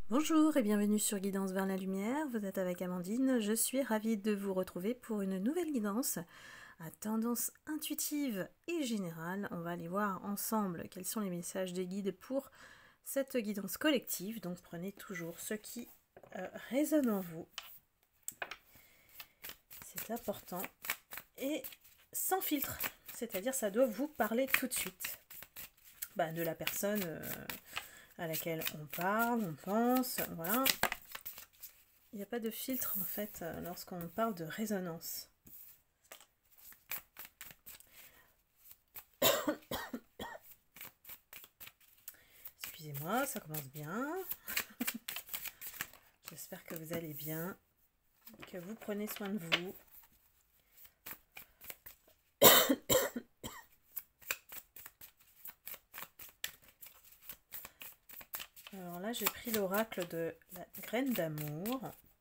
Bonjour et bienvenue sur Guidance vers la lumière, vous êtes avec Amandine, je suis ravie de vous retrouver pour une nouvelle guidance à tendance intuitive et générale. On va aller voir ensemble quels sont les messages des guides pour cette guidance collective, donc prenez toujours ce qui résonne en vous, c'est important, et sans filtre, c'est-à-dire ça doit vous parler tout de suite de la personne à laquelle on parle, on pense, voilà. Il n'y a pas de filtre en fait lorsqu'on parle de résonance. Excusez-moi, ça commence bien. J'espère que vous allez bien, que vous prenez soin de vous. Alors là, j'ai pris l'oracle de la graine d'amour.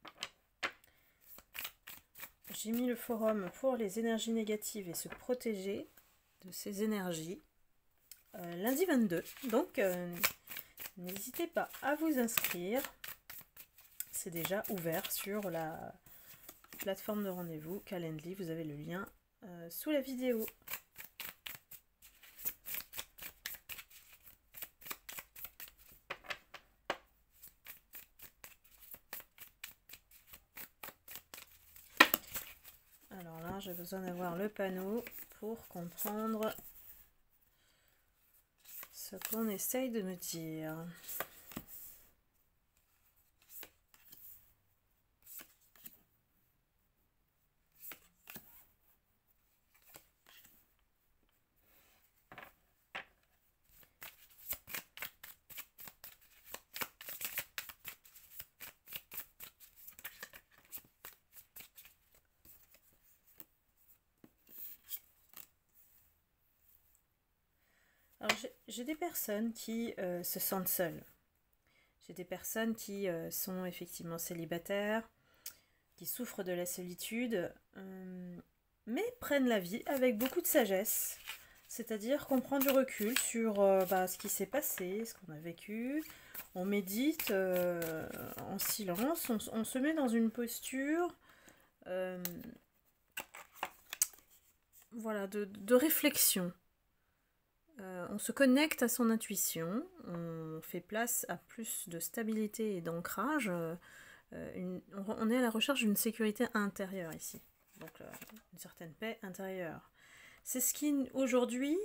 J'ai mis le forum pour les énergies négatives et se protéger de ces énergies. Lundi 22, donc n'hésitez pas à vous inscrire. C'est déjà ouvert sur la plateforme de rendez-vous Calendly. Vous avez le lien sous la vidéo. Alors là, j'ai besoin d'avoir le panneau pour comprendre ce qu'on essaye de me dire. Alors j'ai des personnes qui se sentent seules. J'ai des personnes qui sont effectivement célibataires, qui souffrent de la solitude, mais prennent la vie avec beaucoup de sagesse. C'est-à-dire qu'on prend du recul sur ce qui s'est passé, ce qu'on a vécu. On médite en silence, on se met dans une posture de réflexion. On se connecte à son intuition, on fait place à plus de stabilité et d'ancrage. On est à la recherche d'une sécurité intérieure ici, donc une certaine paix intérieure. C'est ce qui aujourd'hui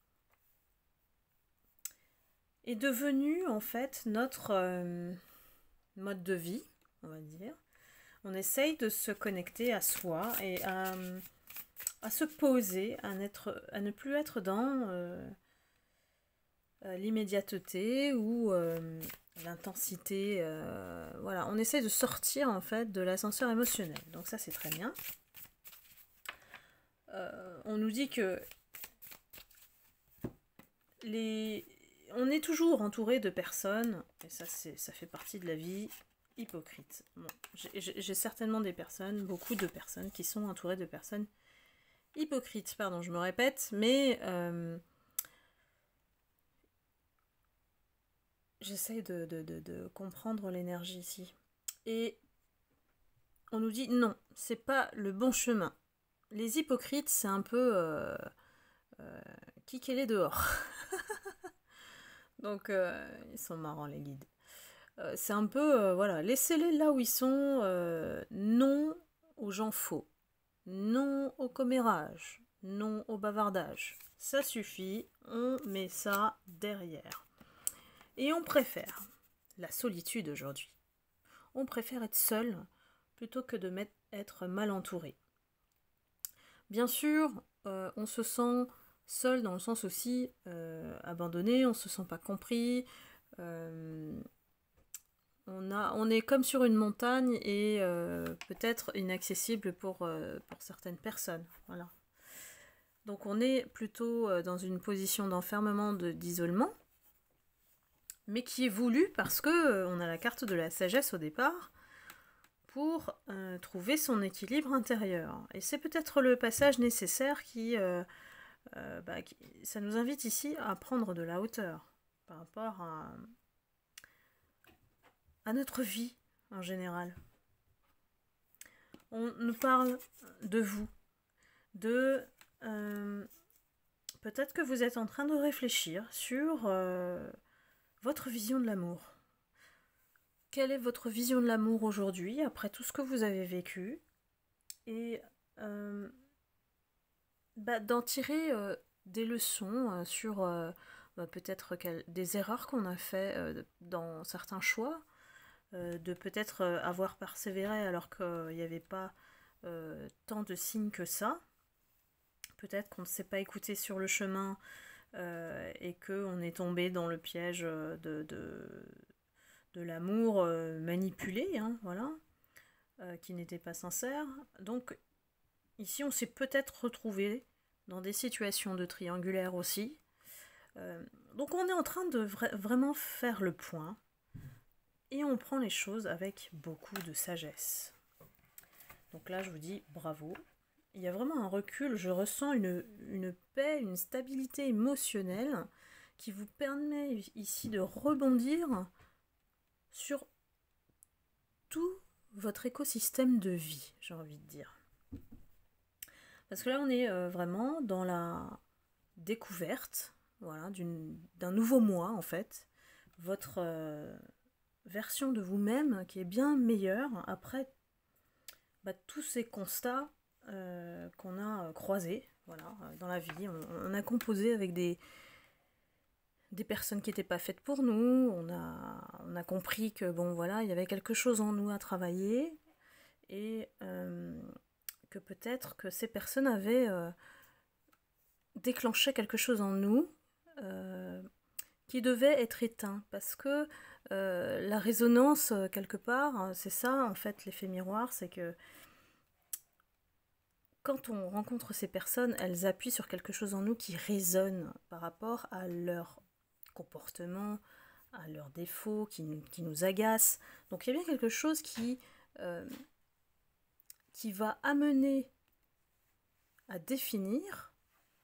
est devenu en fait notre mode de vie, on va dire. On essaye de se connecter à soi et à se poser, à ne plus être dans l'immédiateté ou l'intensité. Voilà, on essaie de sortir en fait de l'ascenseur émotionnel. Donc ça c'est très bien. On nous dit que on est toujours entouré de personnes, et ça fait partie de la vie, hypocrites. Bon, j'ai certainement des personnes, beaucoup de personnes qui sont entourées de personnes hypocrites, pardon, je me répète, mais j'essaye de comprendre l'énergie ici. Et on nous dit non, c'est pas le bon chemin. Les hypocrites, c'est un peu qui qu'elle est dehors. Donc ils sont marrants les guides. C'est un peu voilà, laissez-les là où ils sont. Non aux gens faux, non au commérage, non au bavardage. Ça suffit, on met ça derrière. Et on préfère la solitude aujourd'hui. On préfère être seul plutôt que de être mal entouré. Bien sûr, on se sent seul dans le sens aussi abandonné, on ne se sent pas compris. On est comme sur une montagne et peut-être inaccessible pour certaines personnes. Voilà. Donc on est plutôt dans une position d'enfermement, d'isolement, mais qui est voulu parce que on a la carte de la sagesse au départ pour trouver son équilibre intérieur. Et c'est peut-être le passage nécessaire qui ça nous invite ici à prendre de la hauteur par rapport à notre vie en général. On nous parle de vous, de... peut-être que vous êtes en train de réfléchir sur votre vision de l'amour. Quelle est votre vision de l'amour aujourd'hui, après tout ce que vous avez vécu? Et d'en tirer des leçons sur peut-être des erreurs qu'on a fait dans certains choix, de peut-être avoir persévéré alors qu'il n'y avait pas tant de signes que ça. Peut-être qu'on ne s'est pas écouté sur le chemin et qu'on est tombé dans le piège de l'amour manipulé, hein, voilà, qui n'était pas sincère. Donc ici, on s'est peut-être retrouvé dans des situations de triangulaire aussi. Donc on est en train de vraiment faire le point et on prend les choses avec beaucoup de sagesse. Donc là, je vous dis bravo. Il y a vraiment un recul, je ressens une paix, une stabilité émotionnelle qui vous permet ici de rebondir sur tout votre écosystème de vie, j'ai envie de dire. Parce que là, on est vraiment dans la découverte, voilà, d'un nouveau moi, en fait. Votre version de vous-même qui est bien meilleure après tous ces constats qu'on a croisés, voilà, dans la vie. On a composé avec des personnes qui n'étaient pas faites pour nous. On a compris que, bon, voilà, il y avait quelque chose en nous à travailler et que peut-être que ces personnes avaient déclenché quelque chose en nous qui devait être éteint, parce que la résonance, quelque part, c'est ça, en fait, l'effet miroir, c'est que quand on rencontre ces personnes, elles appuient sur quelque chose en nous qui résonne par rapport à leur comportement, à leurs défauts, qui nous agacent. Donc il y a bien quelque chose qui va amener à définir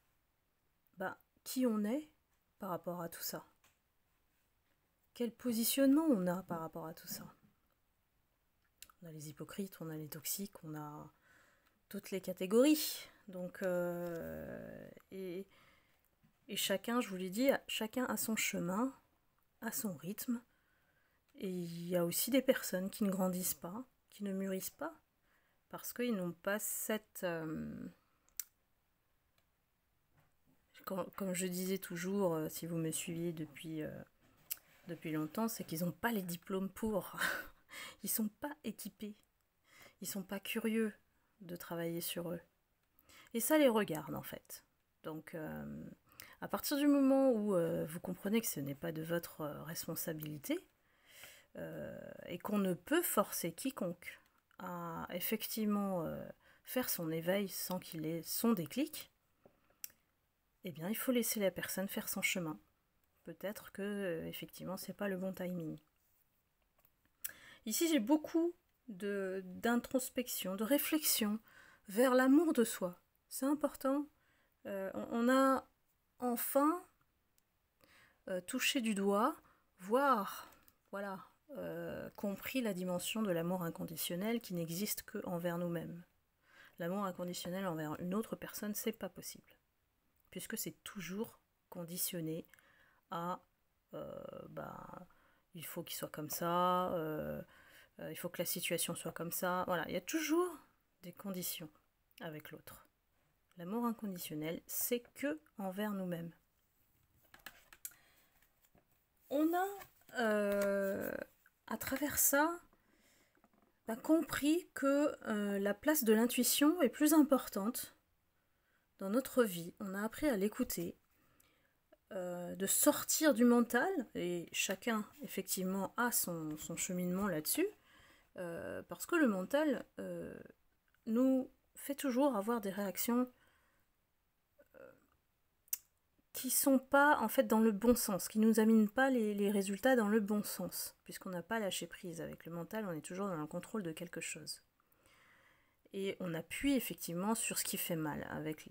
qui on est par rapport à tout ça. Quel positionnement on a par rapport à tout ça. On a les hypocrites, on a les toxiques, on a toutes les catégories. Donc, et chacun, je vous l'ai dit, chacun a son chemin, a son rythme. Et il y a aussi des personnes qui ne grandissent pas, qui ne mûrissent pas, parce qu'ils n'ont pas cette... comme je disais toujours, si vous me suiviez depuis longtemps, c'est qu'ils n'ont pas les diplômes pour. Ils ne sont pas équipés. Ils ne sont pas curieux de travailler sur eux. Et ça les regarde, en fait. Donc, à partir du moment où vous comprenez que ce n'est pas de votre responsabilité, et qu'on ne peut forcer quiconque à effectivement faire son éveil sans qu'il ait son déclic, eh bien, il faut laisser la personne faire son chemin. Peut-être que, effectivement, c'est pas le bon timing. Ici, j'ai beaucoup d'introspection, de réflexion vers l'amour de soi. C'est important. On a enfin touché du doigt, voire, voilà, compris la dimension de l'amour inconditionnel qui n'existe que envers nous-mêmes. L'amour inconditionnel envers une autre personne, c'est pas possible. Puisque c'est toujours conditionné à il faut qu'il soit comme ça, il faut que la situation soit comme ça. Voilà, il y a toujours des conditions avec l'autre. L'amour inconditionnel, c'est que envers nous-mêmes. On a, à travers ça, compris que la place de l'intuition est plus importante dans notre vie. On a appris à l'écouter, de sortir du mental, et chacun effectivement a son cheminement là-dessus, parce que le mental nous fait toujours avoir des réactions qui sont pas en fait dans le bon sens, qui nous amènent pas les résultats dans le bon sens, puisqu'on n'a pas lâché prise. Avec le mental, on est toujours dans le contrôle de quelque chose. Et on appuie effectivement sur ce qui fait mal, avec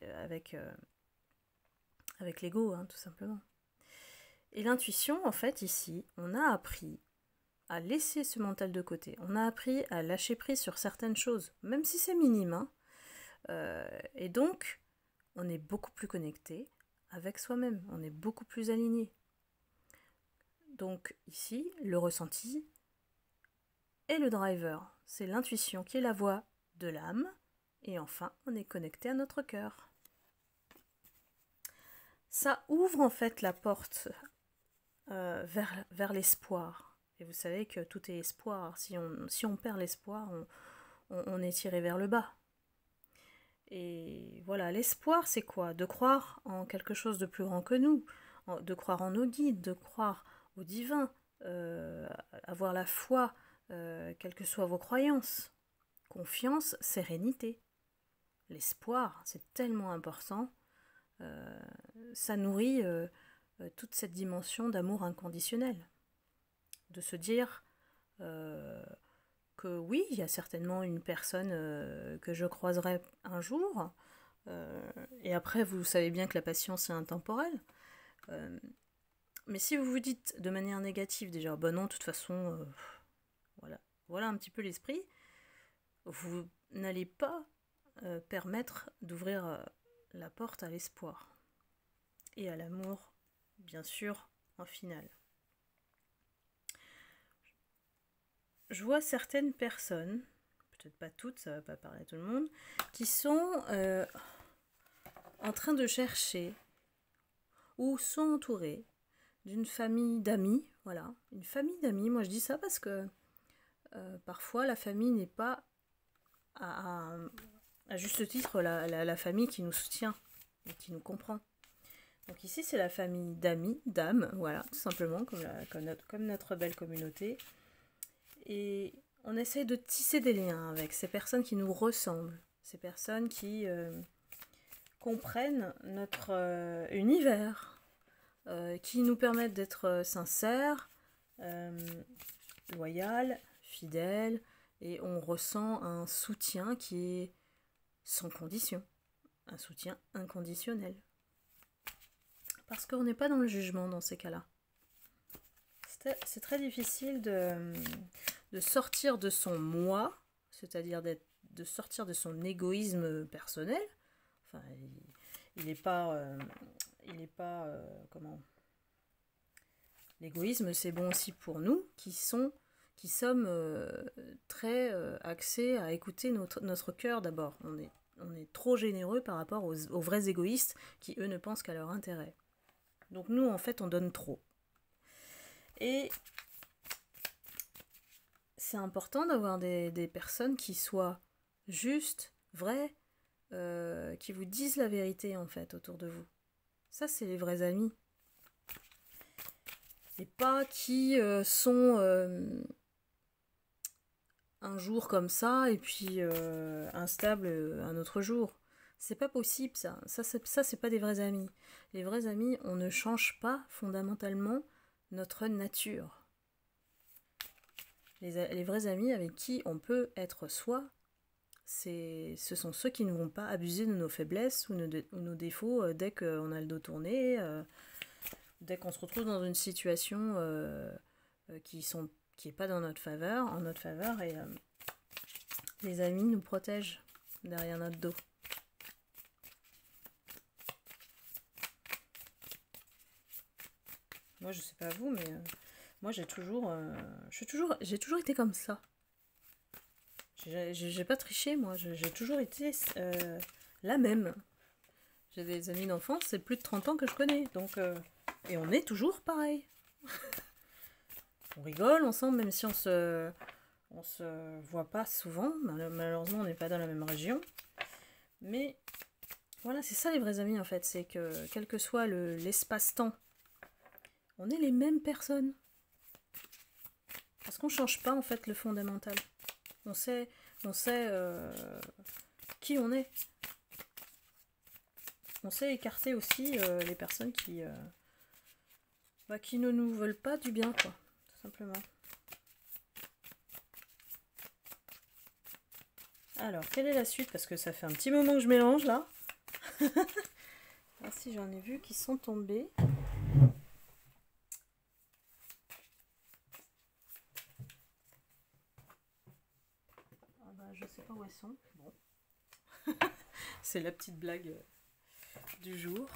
l'ego, hein, tout simplement. Et l'intuition, en fait, ici, on a appris à laisser ce mental de côté. On a appris à lâcher prise sur certaines choses, même si c'est minime. Hein. Et donc, on est beaucoup plus connecté avec soi-même. On est beaucoup plus aligné. Donc ici, le ressenti est le driver. C'est l'intuition qui est la voix de l'âme. Et enfin, on est connecté à notre cœur. Ça ouvre en fait la porte vers l'espoir. Et vous savez que tout est espoir. Si on perd l'espoir, on est tiré vers le bas. Et voilà, l'espoir, c'est quoi? De croire en quelque chose de plus grand que nous, de croire en nos guides, de croire au divin, avoir la foi, quelles que soient vos croyances. Confiance, sérénité. L'espoir, c'est tellement important. Ça nourrit toute cette dimension d'amour inconditionnel. De se dire que oui, il y a certainement une personne que je croiserai un jour. Et après, vous savez bien que la patience est intemporelle. Mais si vous vous dites de manière négative déjà, bah non, de toute façon, voilà un petit peu l'esprit, vous n'allez pas permettre d'ouvrir la porte à l'espoir et à l'amour, bien sûr, en finale. Je vois certaines personnes, peut-être pas toutes, ça va pas parler à tout le monde, qui sont en train de chercher ou sont entourées d'une famille d'amis, voilà, une famille d'amis. Moi je dis ça parce que parfois la famille n'est pas à juste titre la famille qui nous soutient et qui nous comprend. Donc ici c'est la famille d'amis, d'âmes, voilà, tout simplement, comme notre belle communauté. Et on essaie de tisser des liens avec ces personnes qui nous ressemblent, ces personnes qui comprennent notre univers, qui nous permettent d'être sincères, loyales, fidèles, et on ressent un soutien qui est sans condition, un soutien inconditionnel. Parce qu'on n'est pas dans le jugement dans ces cas-là. C'est très difficile de sortir de son moi, c'est-à-dire de sortir de son égoïsme personnel. Enfin, il n'est pas... comment... L'égoïsme, c'est bon aussi pour nous, qui sommes très axés à écouter notre cœur d'abord. On est trop généreux par rapport aux vrais égoïstes qui, eux, ne pensent qu'à leur intérêt. Donc nous, en fait, on donne trop. Et c'est important d'avoir des personnes qui soient justes, vraies, qui vous disent la vérité, en fait, autour de vous. Ça, c'est les vrais amis. Et pas qui sont un jour comme ça et puis instables un autre jour. C'est pas possible, ça. Ça, c'est pas des vrais amis. Les vrais amis, on ne change pas fondamentalement notre nature. Les vrais amis avec qui on peut être soi, ce sont ceux qui ne vont pas abuser de nos faiblesses ou nos défauts dès qu'on a le dos tourné, dès qu'on se retrouve dans une situation qui est pas en notre faveur, et les amis nous protègent derrière notre dos. Moi, je sais pas vous, mais moi, j'ai toujours été comme ça. J'ai pas triché, moi. J'ai toujours été la même. J'ai des amis d'enfance, c'est plus de 30 ans que je connais. Donc, et on est toujours pareil. On rigole ensemble, même si on se voit pas souvent. Malheureusement, on n'est pas dans la même région. Mais voilà, c'est ça les vrais amis, en fait. C'est que, quel que soit l'espace-temps, on est les mêmes personnes. Parce qu'on change pas, en fait, le fondamental. On sait qui on est. On sait écarter aussi les personnes qui ne nous veulent pas du bien, quoi, tout simplement. Alors, quelle est la suite? Parce que ça fait un petit moment que je mélange, là. Ah si, j'en ai vu qui sont tombés. je sais pas où elles sont. Bon. C'est la petite blague du jour.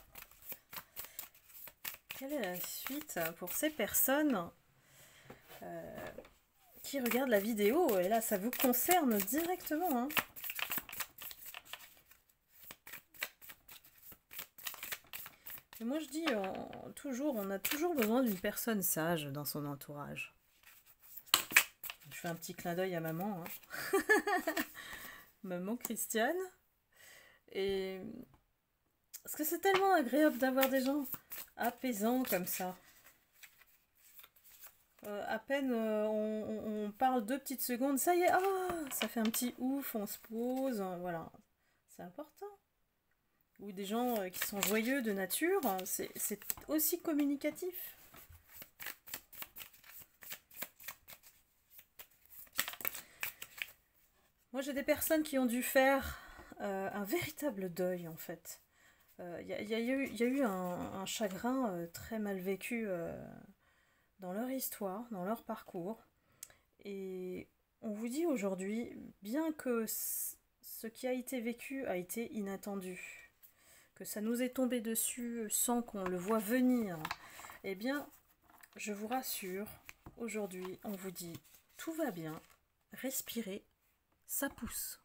Quelle est la suite pour ces personnes qui regardent la vidéo? Et là, ça vous concerne directement. Hein. Et moi, je dis toujours, on a toujours besoin d'une personne sage dans son entourage. Je fais un petit clin d'œil à maman. Hein. Maman Christiane. Et parce que c'est tellement agréable d'avoir des gens apaisants comme ça. À peine on parle 2 petites secondes, ça y est, ça fait un petit ouf, on se pose, voilà. C'est important. Ou des gens qui sont joyeux de nature, c'est aussi communicatif. Moi, j'ai des personnes qui ont dû faire un véritable deuil, en fait. Il y a eu un chagrin très mal vécu dans leur histoire, dans leur parcours. Et on vous dit aujourd'hui, bien que ce qui a été vécu a été inattendu, que ça nous est tombé dessus sans qu'on le voit venir, eh bien, je vous rassure, aujourd'hui, on vous dit, tout va bien, respirez, ça pousse.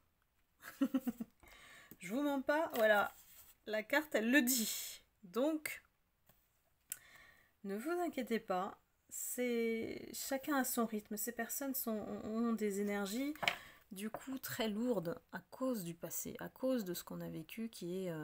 Je vous mens pas, voilà, la carte, elle le dit. Donc, ne vous inquiétez pas, chacun a son rythme. Ces personnes ont des énergies, du coup, très lourdes à cause du passé, à cause de ce qu'on a vécu, qui est...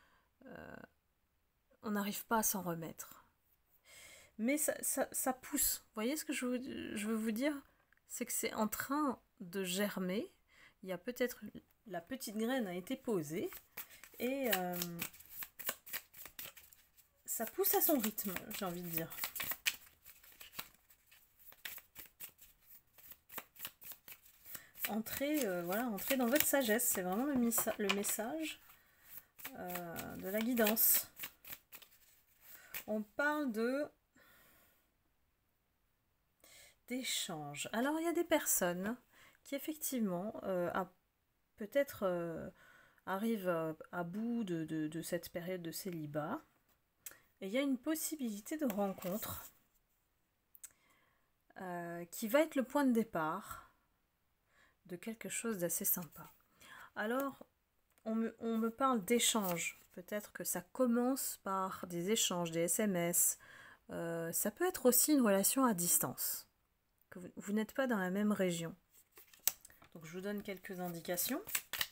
on n'arrive pas à s'en remettre. Mais ça pousse. Vous voyez ce que je veux vous dire? C'est que c'est en train de germer. Il y a peut-être... La petite graine a été posée. Et ça pousse à son rythme, j'ai envie de dire. Entrez, entrez dans votre sagesse. C'est vraiment le message de la guidance. On parle d'échange. Alors, il y a des personnes qui, effectivement, peut-être arrivent à bout de cette période de célibat. Et il y a une possibilité de rencontre qui va être le point de départ de quelque chose d'assez sympa. Alors, on me parle d'échange. Peut-être que ça commence par des échanges, des SMS. Ça peut être aussi une relation à distance. Que vous n'êtes pas dans la même région. Donc, je vous donne quelques indications.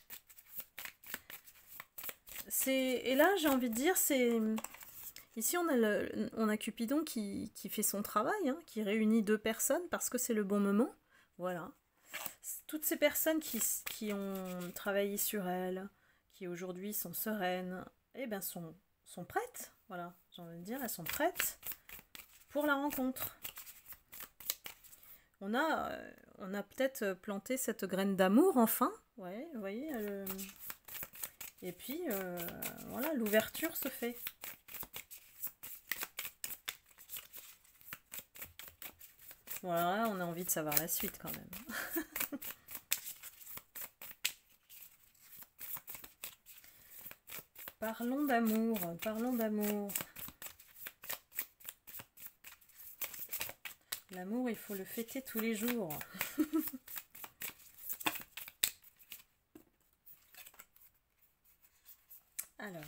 Et là, j'ai envie de dire, ici, on a Cupidon qui fait son travail, hein, qui réunit 2 personnes parce que c'est le bon moment. Voilà. Toutes ces personnes qui ont travaillé sur elles, qui aujourd'hui sont sereines, eh bien sont prêtes. Voilà, j'ai envie de dire, elles sont prêtes pour la rencontre. On a peut-être planté cette graine d'amour enfin. Ouais, vous voyez. Et puis, voilà, l'ouverture se fait. Voilà, on a envie de savoir la suite quand même. Parlons d'amour, parlons d'amour. L'amour, il faut le fêter tous les jours. Alors,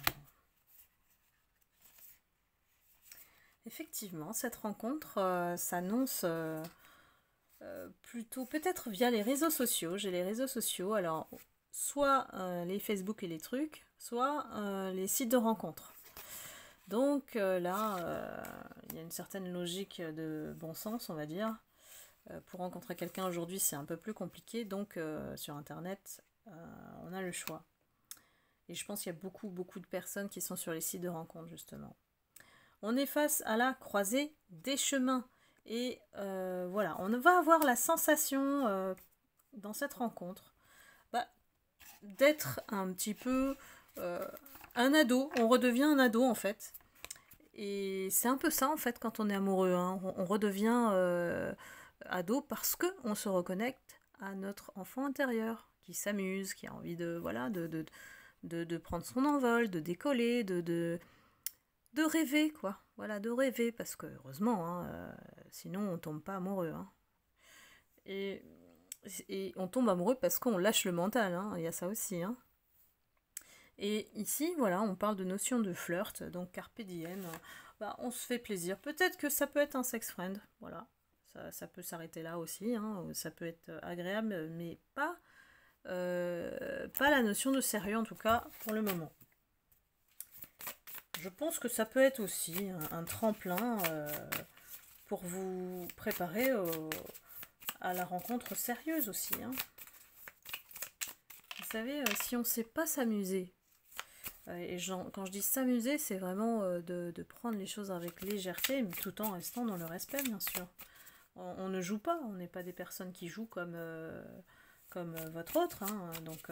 effectivement, cette rencontre s'annonce plutôt peut-être via les réseaux sociaux. J'ai les réseaux sociaux, alors soit les Facebook et les trucs, soit les sites de rencontres. Donc là, il y a une certaine logique de bon sens, on va dire. Pour rencontrer quelqu'un aujourd'hui, c'est un peu plus compliqué. Donc sur Internet, on a le choix. Et je pense qu'il y a beaucoup de personnes qui sont sur les sites de rencontres, justement. On est face à la croisée des chemins. Et voilà, on va avoir la sensation dans cette rencontre d'être un petit peu un ado. On redevient un ado en fait. Et c'est un peu ça en fait quand on est amoureux. Hein. On redevient ado parce qu'on se reconnecte à notre enfant intérieur, qui s'amuse, qui a envie de, voilà, de prendre son envol, de décoller, de rêver, quoi. Voilà, de rêver, parce que, heureusement, hein, sinon on tombe pas amoureux, hein. Et, et on tombe amoureux parce qu'on lâche le mental, hein, il y a ça aussi, hein. Et ici, voilà, on parle de notion de flirt, donc carpe diem, bah, on se fait plaisir. Peut-être que ça peut être un sex friend, voilà. Ça peut s'arrêter là aussi, hein, ça peut être agréable, mais pas la notion de sérieux, en tout cas, pour le moment. Je pense que ça peut être aussi un tremplin pour vous préparer à la rencontre sérieuse aussi, hein. Vous savez, si on ne sait pas s'amuser, et quand je dis s'amuser, c'est vraiment de prendre les choses avec légèreté, mais tout en restant dans le respect, bien sûr. On ne joue pas, on n'est pas des personnes qui jouent comme votre autre, hein, donc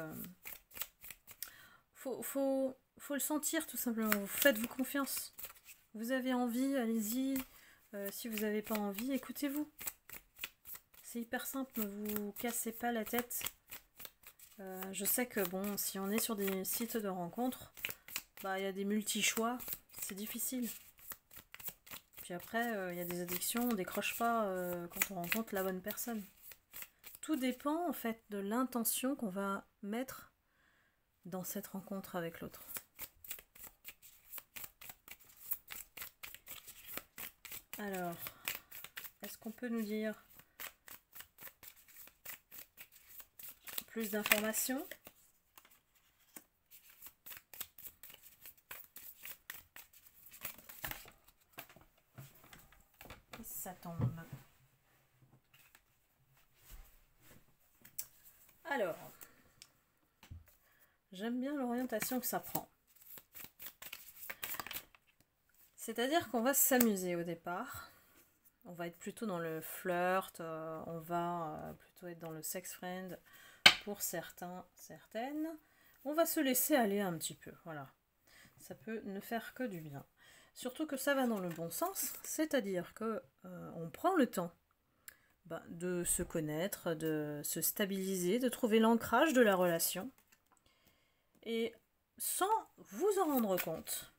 faut le sentir tout simplement. Faites-vous confiance. Vous avez envie, allez-y. Si vous n'avez pas envie, écoutez-vous. C'est hyper simple, ne vous cassez pas la tête. Je sais que bon, si on est sur des sites de rencontres, bah il y a des multi-choix, c'est difficile. Puis après, il y a des addictions, on décroche pas quand on rencontre la bonne personne. Tout dépend en fait de l'intention qu'on va mettre dans cette rencontre avec l'autre. Alors, est-ce qu'on peut nous dire plus d'informations? Et ça tombe. Alors, j'aime bien l'orientation que ça prend. C'est-à-dire qu'on va s'amuser au départ. On va être plutôt dans le flirt, on va plutôt être dans le sex friend pour certains, certaines. On va se laisser aller un petit peu, voilà. Ça peut ne faire que du bien. Surtout que ça va dans le bon sens, c'est-à-dire que on prend le temps de se connaître, de se stabiliser, de trouver l'ancrage de la relation. Et sans vous en rendre compte,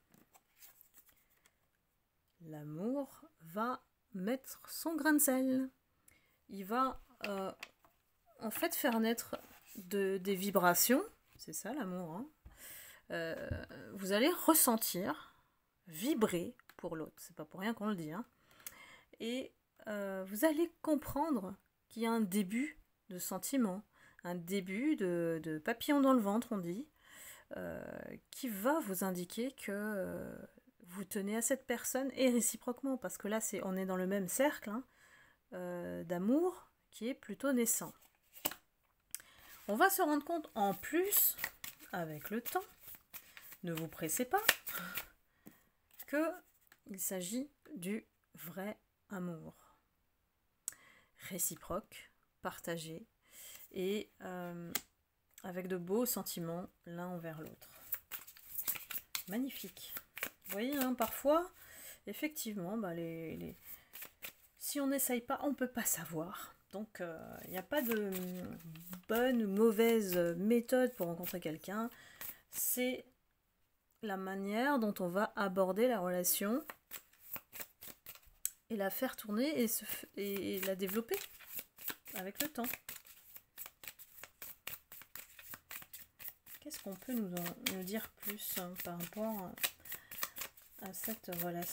l'amour va mettre son grain de sel. Il va en fait faire naître des vibrations, c'est ça l'amour, hein. Vous allez ressentir, vibrer pour l'autre, c'est pas pour rien qu'on le dit, hein. Et vous allez comprendre qu'il y a un début de sentiment, un début de papillon dans le ventre, on dit, qui va vous indiquer que vous tenez à cette personne, et réciproquement, parce que là on est dans le même cercle, hein, d'amour qui est plutôt naissant. On va se rendre compte en plus, avec le temps, ne vous pressez pas, qu'il s'agit du vrai amour. Réciproque, partagé, et avec de beaux sentiments l'un envers l'autre. Magnifique. Vous voyez, hein, parfois, effectivement, si on n'essaye pas, on ne peut pas savoir. Donc, il n'y a pas de bonne ou mauvaise méthode pour rencontrer quelqu'un. C'est la manière dont on va aborder la relation et la faire tourner et la développer avec le temps. Qu'est-ce qu'on peut nous dire plus par rapport à cette relation ?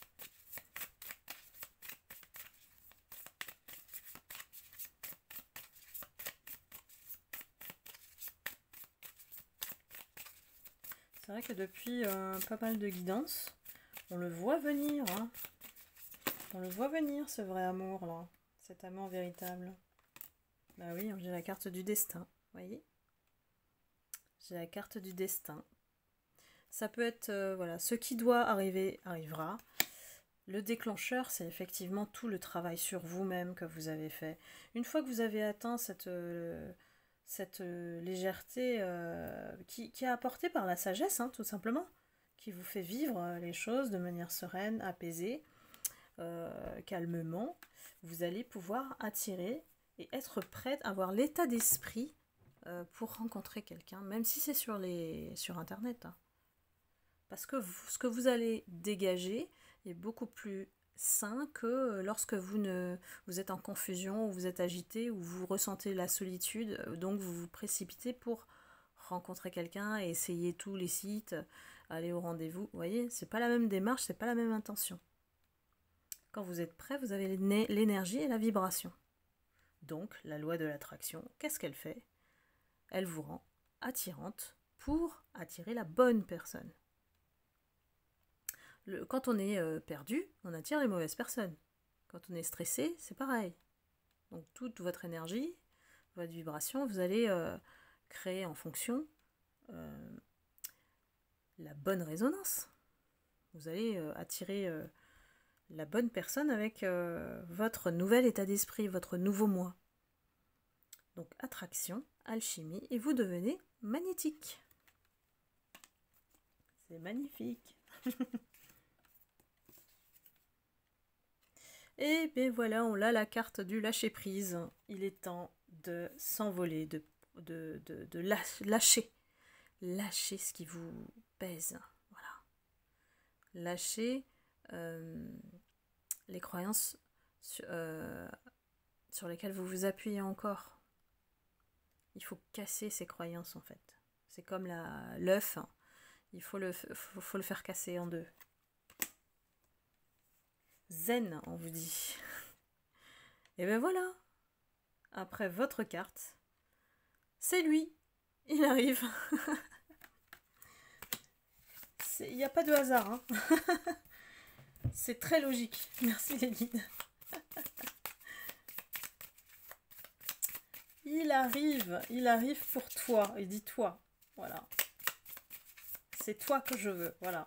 C'est vrai que depuis pas mal de guidance, on le voit venir, hein. On le voit venir, ce vrai amour là, cet amour véritable. Bah oui, j'ai la carte du destin, vous voyez ? J'ai la carte du destin. Ça peut être, voilà, ce qui doit arriver, arrivera. Le déclencheur, c'est effectivement tout le travail sur vous-même que vous avez fait. Une fois que vous avez atteint cette légèreté qui est apportée par la sagesse, hein, tout simplement, qui vous fait vivre les choses de manière sereine, apaisée, calmement, vous allez pouvoir attirer et être prête, avoir l'état d'esprit pour rencontrer quelqu'un, même si c'est sur Internet. Hein. Parce que ce que vous allez dégager est beaucoup plus sain que lorsque vous êtes en confusion, ou vous êtes agité, ou vous ressentez la solitude, donc vous vous précipitez pour rencontrer quelqu'un et essayer tous les sites, aller au rendez-vous. Vous voyez, c'est pas la même démarche, c'est pas la même intention. Quand vous êtes prêt, vous avez l'énergie et la vibration. Donc, la loi de l'attraction, qu'est-ce qu'elle fait? Elle vous rend attirante pour attirer la bonne personne. Quand on est perdu, on attire les mauvaises personnes. Quand on est stressé, c'est pareil. Donc toute votre énergie, votre vibration, vous allez créer en fonction la bonne résonance. Vous allez attirer la bonne personne avec votre nouvel état d'esprit, votre nouveau moi. Donc attraction, alchimie, et vous devenez magnétique. C'est magnifique. Et bien voilà, on a la carte du lâcher-prise. Il est temps de s'envoler, de lâcher. Lâcher ce qui vous pèse. Voilà. Lâcher les croyances sur lesquelles vous vous appuyez encore. Il faut casser ces croyances en fait. C'est comme l'œuf. Il faut le faire casser en deux. Zen, on vous dit. Et ben voilà. Après votre carte, c'est lui. Il arrive. Il n'y a pas de hasard. Hein. C'est très logique. Merci les guides. Il arrive pour toi. Il dit toi. Voilà. C'est toi que je veux. Voilà.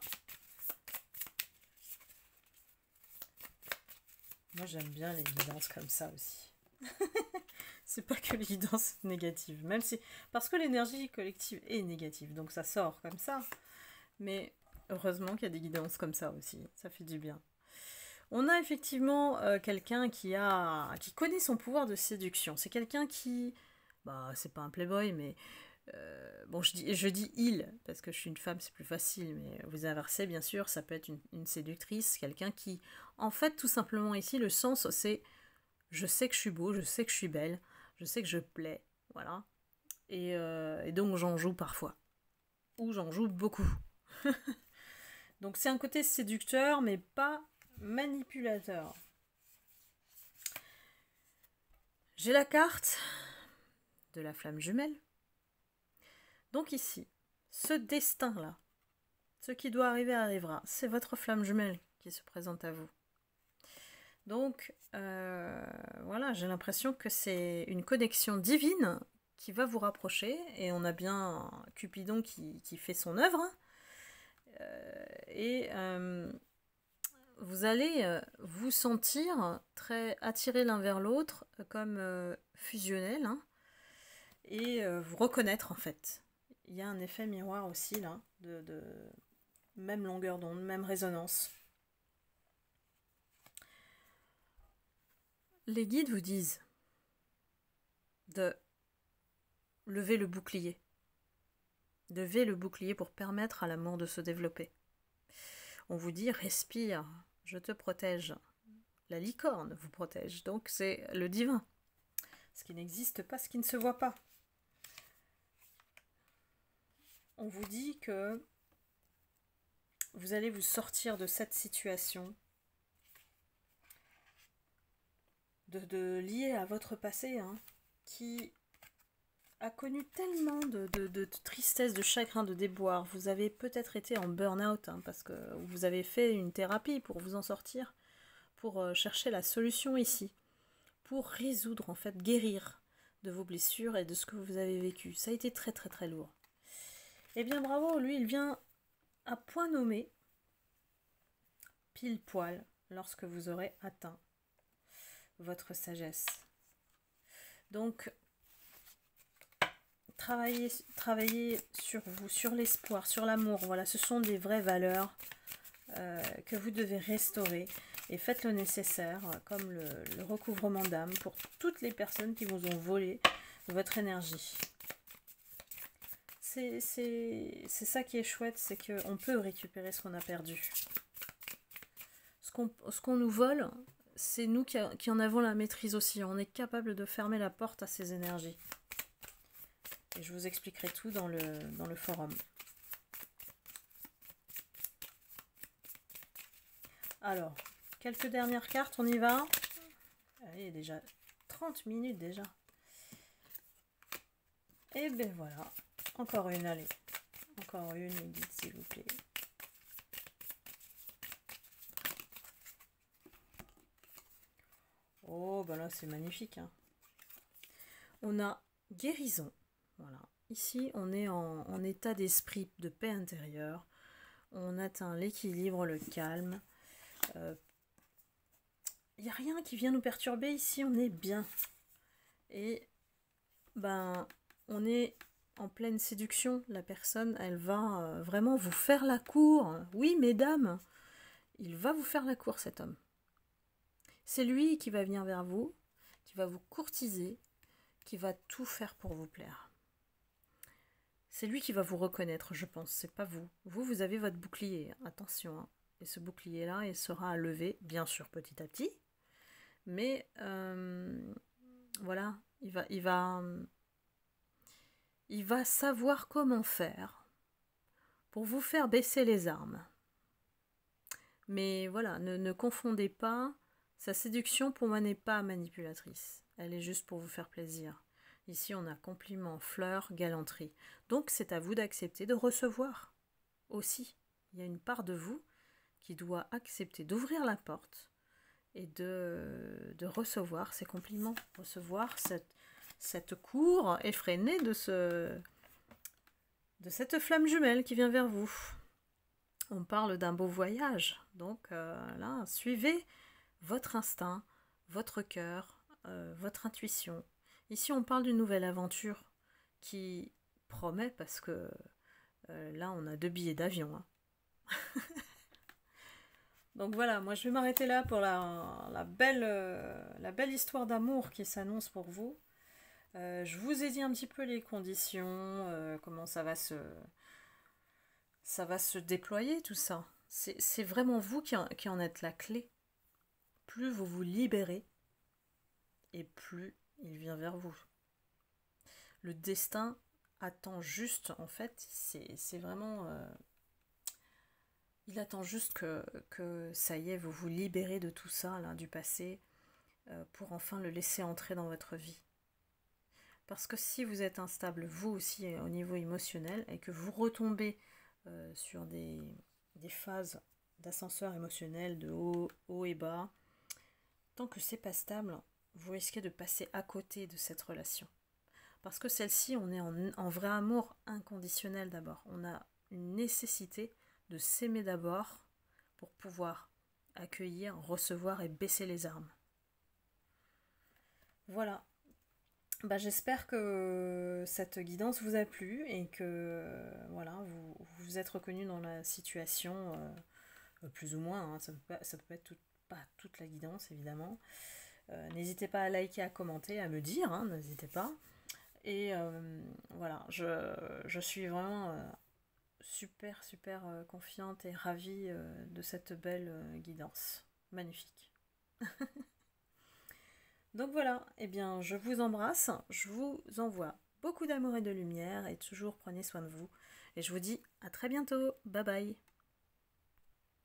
Moi, j'aime bien les guidances comme ça aussi. C'est pas que les guidances négatives. Même si... Parce que l'énergie collective est négative. Donc ça sort comme ça. Mais heureusement qu'il y a des guidances comme ça aussi. Ça fait du bien. On a effectivement quelqu'un qui connaît son pouvoir de séduction. C'est quelqu'un qui... Bah, c'est pas un playboy, mais... bon, je dis il, parce que je suis une femme, c'est plus facile, mais vous inversez, bien sûr, ça peut être une séductrice, quelqu'un qui, en fait, tout simplement ici, le sens, c'est je sais que je suis beau, je sais que je suis belle, je sais que je plais, voilà. Et donc, j'en joue parfois. Ou j'en joue beaucoup. Donc, c'est un côté séducteur, mais pas manipulateur. J'ai la carte de la flamme jumelle. Donc ici, ce destin-là, ce qui doit arriver arrivera. C'est votre flamme jumelle qui se présente à vous. Donc, voilà, j'ai l'impression que c'est une connexion divine qui va vous rapprocher. Et on a bien Cupidon qui fait son œuvre. Vous allez vous sentir très attirés l'un vers l'autre, comme fusionnels, hein, et vous reconnaître en fait. Il y a un effet miroir aussi là, de même longueur d'onde, même résonance. Les guides vous disent de lever le bouclier. Lever le bouclier pour permettre à l'amour de se développer. On vous dit respire, je te protège. La licorne vous protège, donc c'est le divin. Ce qui n'existe pas, ce qui ne se voit pas. On vous dit que vous allez vous sortir de cette situation de liée à votre passé, hein, qui a connu tellement de tristesse, de chagrin, de déboire. Vous avez peut-être été en burn-out, hein, parce que vous avez fait une thérapie pour vous en sortir, pour chercher la solution ici, pour résoudre, en fait, guérir de vos blessures et de ce que vous avez vécu. Ça a été très très très lourd. Eh bien bravo, lui il vient à point nommé, pile poil, lorsque vous aurez atteint votre sagesse. Donc, travaillez sur vous, sur l'espoir, sur l'amour. Voilà, ce sont des vraies valeurs que vous devez restaurer. et faites le nécessaire, comme le recouvrement d'âme, pour toutes les personnes qui vous ont volé votre énergie. C'est ça qui est chouette, c'est qu'on peut récupérer ce qu'on a perdu. Ce qu'on nous vole, c'est nous qui en avons la maîtrise aussi. On est capable de fermer la porte à ces énergies. Et je vous expliquerai tout dans le forum. Alors, quelques dernières cartes, on y va. Allez, déjà 30 minutes déjà. Et ben voilà. Encore une, allez. Encore une, dites s'il vous plaît. Oh, ben là, c'est magnifique. Hein. On a guérison. Voilà. Ici, on est en état d'esprit, de paix intérieure. On atteint l'équilibre, le calme. Il n'y a rien qui vient nous perturber. Ici, on est bien. Et ben, on est en pleine séduction. La personne, elle va vraiment vous faire la cour. Oui, mesdames, il va vous faire la cour, cet homme. C'est lui qui va venir vers vous, qui va vous courtiser, qui va tout faire pour vous plaire. C'est lui qui va vous reconnaître, je pense, c'est pas vous. Vous avez votre bouclier, attention. Hein. Et ce bouclier-là, il sera à lever, bien sûr, petit à petit. Mais, voilà, il va savoir comment faire pour vous faire baisser les armes. Mais voilà, ne confondez pas. Sa séduction, pour moi, n'est pas manipulatrice. Elle est juste pour vous faire plaisir. Ici, on a compliment, fleurs, galanterie. Donc, c'est à vous d'accepter de recevoir aussi. Il y a une part de vous qui doit accepter d'ouvrir la porte et de recevoir ces compliments, recevoir cette cour effrénée de cette flamme jumelle qui vient vers vous. On parle d'un beau voyage. Donc, là, suivez votre instinct, votre cœur, votre intuition. Ici, on parle d'une nouvelle aventure qui promet parce que là, on a 2 billets d'avion. Hein. Donc voilà, moi je vais m'arrêter là pour la belle histoire d'amour qui s'annonce pour vous. Je vous ai dit un petit peu les conditions, comment ça va se déployer tout ça. C'est vraiment vous qui en êtes la clé. Plus vous vous libérez, et plus il vient vers vous. Le destin attend juste, en fait, c'est vraiment... il attend juste que ça y est, vous vous libérez de tout ça, là, du passé, pour enfin le laisser entrer dans votre vie. Parce que si vous êtes instable, vous aussi, au niveau émotionnel, et que vous retombez sur des phases d'ascenseur émotionnel, de haut et bas, tant que c'est pas stable, vous risquez de passer à côté de cette relation. Parce que celle-ci, on est en vrai amour inconditionnel d'abord. On a une nécessité de s'aimer d'abord pour pouvoir accueillir, recevoir et baisser les armes. Voilà. Bah, j'espère que cette guidance vous a plu et que voilà, vous vous êtes reconnu dans la situation, plus ou moins. Hein, ça peut être pas toute la guidance, évidemment. N'hésitez pas à liker, à commenter, à me dire, hein, n'hésitez pas. Et voilà, je suis vraiment super confiante et ravie de cette belle guidance. Magnifique. Donc voilà, eh bien je vous embrasse, je vous envoie beaucoup d'amour et de lumière et toujours prenez soin de vous. Et je vous dis à très bientôt, bye bye.